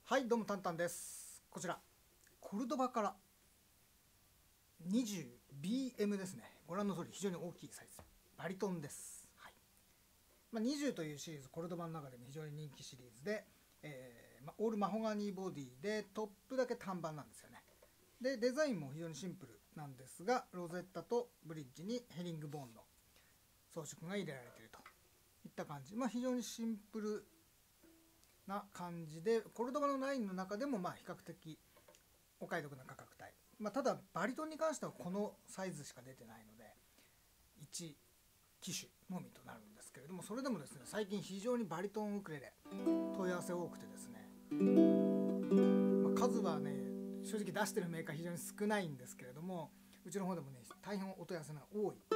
はい、どうもタンタンです。こちらコルドバから20BM ですね。ご覧の通り非常に大きいサイズバリトンです。はい。20というシリーズ、コルドバの中でも非常に人気シリーズで、オールマホガニーボディでトップだけ単板なんですよね。でデザインも非常にシンプルなんですが、ロゼッタとブリッジにヘリングボーンの装飾が入れられているといった感じ。非常にシンプルな感じで、コルドバのラインの中でも比較的お買い得な価格帯、ただバリトンに関してはこのサイズしか出てないので1機種のみとなるんですけれども、それでもですね、最近非常にバリトンウクレレ問い合わせ多くてですね、数はね正直出してるメーカー非常に少ないんですけれども、うちの方でもね大変お問い合わせが多い。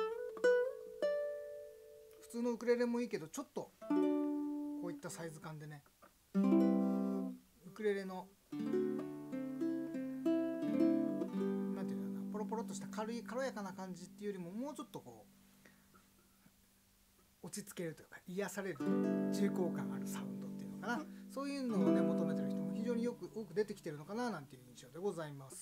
普通のウクレレもいいけど、ちょっとこういったサイズ感でね、ウクレレのなんていうのかな、ポロポロっとした軽やかな感じっていうよりも、もうちょっとこう落ち着けるというか癒される重厚感あるサウンドっていうのかな、そういうのをね求めてる人も非常に多く出てきてるのかななんていう印象でございます。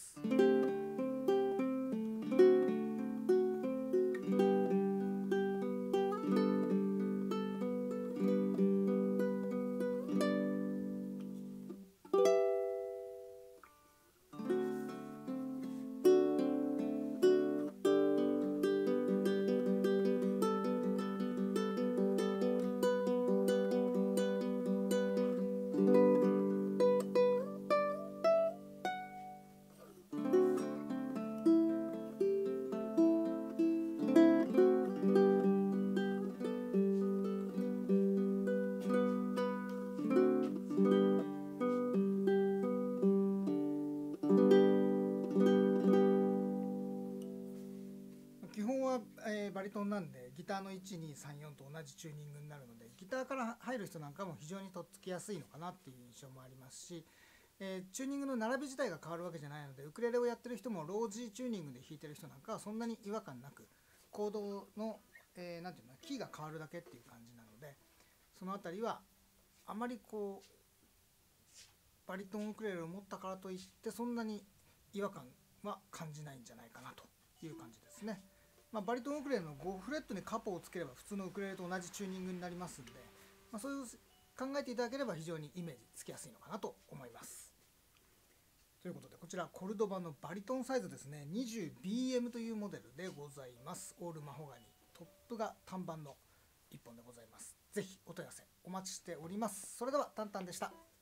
基本は、バリトンなんでギターの1234と同じチューニングになるので、ギターから入る人なんかも非常にとっつきやすいのかなっていう印象もありますし、チューニングの並び自体が変わるわけじゃないので、ウクレレをやってる人もロージーチューニングで弾いてる人なんかはそんなに違和感なく、コードの、なんていうの、キーが変わるだけっていう感じなので、その辺りはあまりこうバリトンウクレレを持ったからといってそんなに違和感は感じないんじゃないかなという感じですね。バリトンウクレレの5フレットにカポをつければ普通のウクレレと同じチューニングになりますんで、そういう考えていただければ非常にイメージつきやすいのかなと思います。ということで、こちらコルドバのバリトンサイズですね、20BM というモデルでございます。オールマホガニー、トップが単板の1本でございます。ぜひお問い合わせお待ちしております。それではタンタンでした。